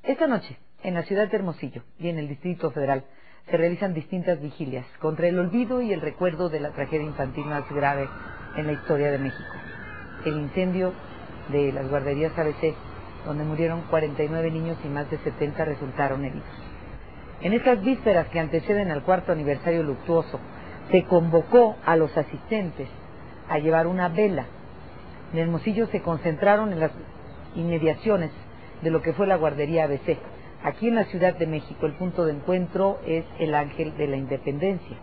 Esta noche, en la ciudad de Hermosillo y en el Distrito Federal, se realizan distintas vigilias contra el olvido y el recuerdo de la tragedia infantil más grave en la historia de México. El incendio de las guarderías ABC, donde murieron 49 niños y más de 70 resultaron heridos. En estas vísperas que anteceden al cuarto aniversario luctuoso, se convocó a los asistentes a llevar una vela. En Hermosillo se concentraron en las inmediaciones de lo que fue la guardería ABC. Aquí en la Ciudad de México el punto de encuentro es el Ángel de la Independencia.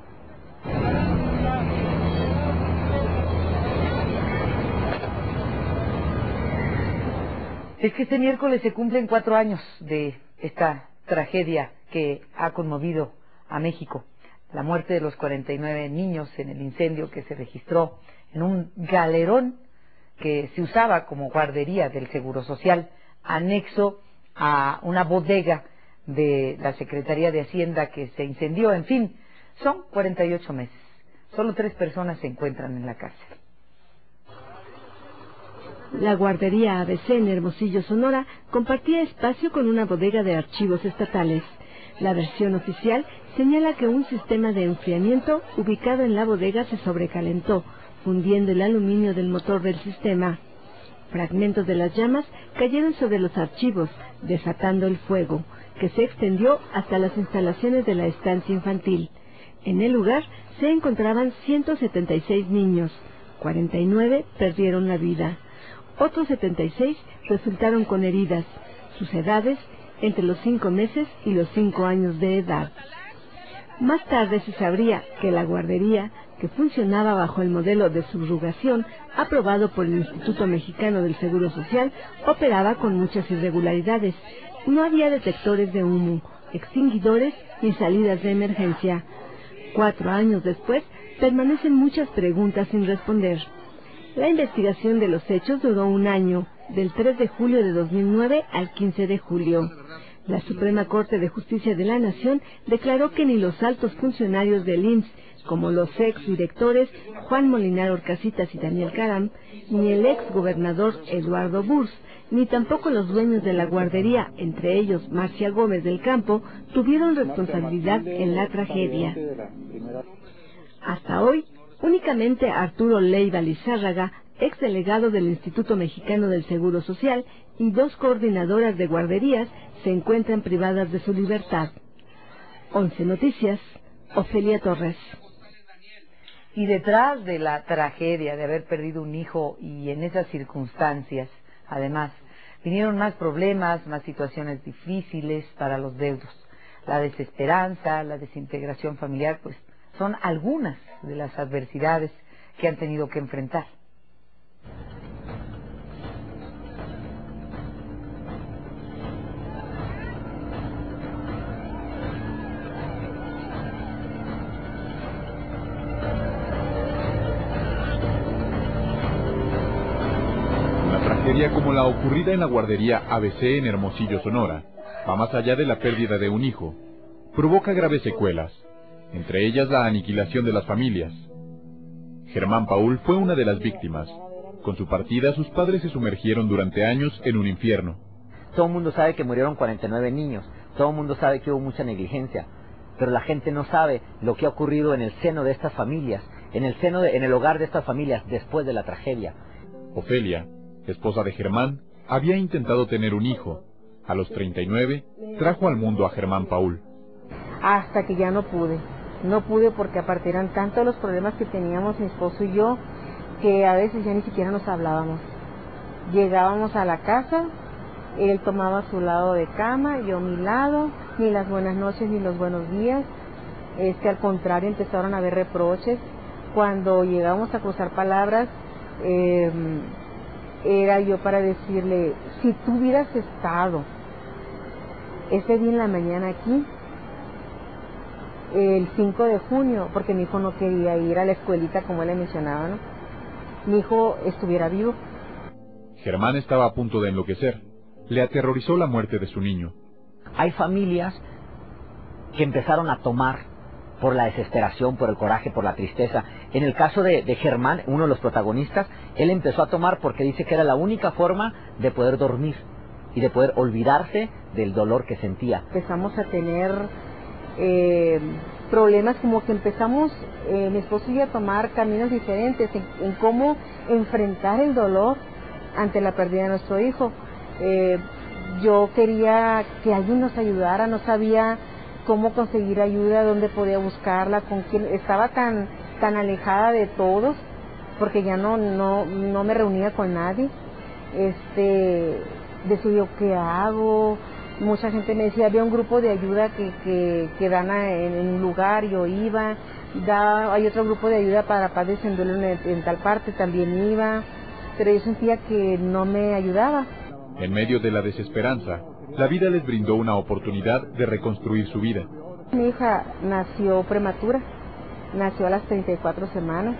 Es que este miércoles se cumplen 4 años de esta tragedia que ha conmovido a México. La muerte de los 49 niños en el incendio que se registró en un galerón que se usaba como guardería del Seguro Social, anexo a una bodega de la Secretaría de Hacienda que se incendió. En fin, son 48 meses. Solo 3 personas se encuentran en la cárcel. La guardería ABC en Hermosillo, Sonora, compartía espacio con una bodega de archivos estatales. La versión oficial señala que un sistema de enfriamiento ubicado en la bodega se sobrecalentó, fundiendo el aluminio del motor del sistema. Fragmentos de las llamas cayeron sobre los archivos, desatando el fuego, que se extendió hasta las instalaciones de la estancia infantil. En el lugar se encontraban 176 niños, 49 perdieron la vida. Otros 76 resultaron con heridas, sus edades entre los 5 meses y los 5 años de edad. Más tarde se sabría que la guardería, que funcionaba bajo el modelo de subrogación aprobado por el Instituto Mexicano del Seguro Social, operaba con muchas irregularidades. No había detectores de humo, extinguidores ni salidas de emergencia. 4 años después, permanecen muchas preguntas sin responder. La investigación de los hechos duró 1 año, del 3 de julio de 2009 al 15 de julio. La Suprema Corte de Justicia de la Nación declaró que ni los altos funcionarios del IMSS, como los exdirectores Juan Molinar Orcasitas y Daniel Caram, ni el exgobernador Eduardo Burs, ni tampoco los dueños de la guardería, entre ellos Marcia Gómez del Campo, tuvieron responsabilidad en la tragedia. Hasta hoy, únicamente Arturo Leiva Lizárraga, exdelegado del Instituto Mexicano del Seguro Social, y 2 coordinadoras de guarderías se encuentran privadas de su libertad. 11 Noticias, Ofelia Torres. Y detrás de la tragedia de haber perdido un hijo y en esas circunstancias, además, vinieron más problemas, más situaciones difíciles para los deudos. La desesperanza, la desintegración familiar, pues son algunas de las adversidades que han tenido que enfrentar. Una tragedia como la ocurrida en la guardería ABC en Hermosillo, Sonora, va más allá de la pérdida de un hijo. Provoca graves secuelas, entre ellas la aniquilación de las familias. Germán Paul fue una de las víctimas. Con su partida, sus padres se sumergieron durante años en un infierno. Todo el mundo sabe que murieron 49 niños, todo el mundo sabe que hubo mucha negligencia, pero la gente no sabe lo que ha ocurrido en el seno de estas familias, en el hogar de estas familias después de la tragedia. Ofelia, esposa de Germán, había intentado tener un hijo. A los 39, trajo al mundo a Germán Paul. Hasta que ya no pude. No pude porque aparte eran tantos los problemas que teníamos mi esposo y yo, que a veces ya ni siquiera nos hablábamos. Llegábamos a la casa, él tomaba su lado de cama, yo mi lado, ni las buenas noches ni los buenos días. Al contrario, empezaron a haber reproches. Cuando llegábamos a cruzar palabras, era yo para decirle, si tú hubieras estado ese día en la mañana aquí, el 5 de junio, porque mi hijo no quería ir a la escuelita como él le mencionaba, ¿no? Mi hijo estuviera vivo. Germán estaba a punto de enloquecer. Le aterrorizó la muerte de su niño. Hay familias que empezaron a tomar por la desesperación, por el coraje, por la tristeza. En el caso de Germán, uno de los protagonistas, él empezó a tomar porque dice que era la única forma de poder dormir. y de poder olvidarse del dolor que sentía. Empezamos a tener problemas, como que empezamos, mi esposo y yo, a tomar caminos diferentes en cómo enfrentar el dolor ante la pérdida de nuestro hijo. Yo quería que alguien nos ayudara, no sabía cómo conseguir ayuda, dónde podía buscarla, con quién. Estaba tan alejada de todos, porque ya no me reunía con nadie. Decía yo, ¿qué hago? Mucha gente me decía, había un grupo de ayuda que dan en un lugar, yo iba. Hay otro grupo de ayuda para padres en duelo en tal parte, también iba, pero yo sentía que no me ayudaba. En medio de la desesperanza, la vida les brindó una oportunidad de reconstruir su vida. Mi hija nació prematura, nació a las 34 semanas,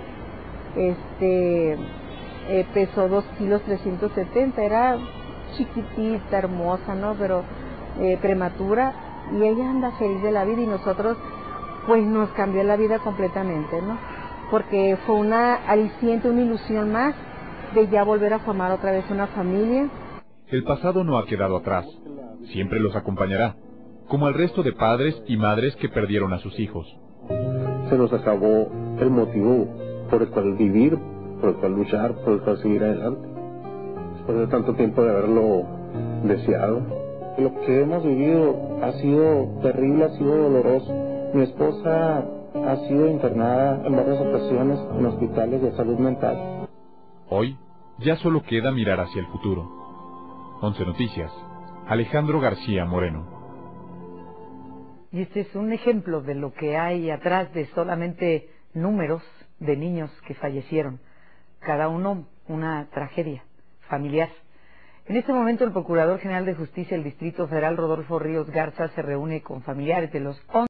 pesó 2 kilos 370, era chiquitita, hermosa, ¿no? Pero prematura, y ella anda feliz de la vida, y nosotros, pues nos cambió la vida completamente, ¿no? Porque fue una aliciente, una ilusión más de ya volver a formar otra vez una familia. El pasado no ha quedado atrás, siempre los acompañará, como al resto de padres y madres que perdieron a sus hijos. Se nos acabó el motivo por el cual vivir, por el cual luchar, por el cual seguir adelante, después de tanto tiempo de haberlo deseado. Lo que hemos vivido ha sido terrible, ha sido doloroso. Mi esposa ha sido internada en varias ocasiones en hospitales de salud mental. Hoy ya solo queda mirar hacia el futuro. 11 Noticias, Alejandro García Moreno. Y este es un ejemplo de lo que hay atrás de solamente números de niños que fallecieron, cada uno una tragedia familiar. En este momento el Procurador General de Justicia del Distrito Federal, Rodolfo Ríos Garza, se reúne con familiares de los 11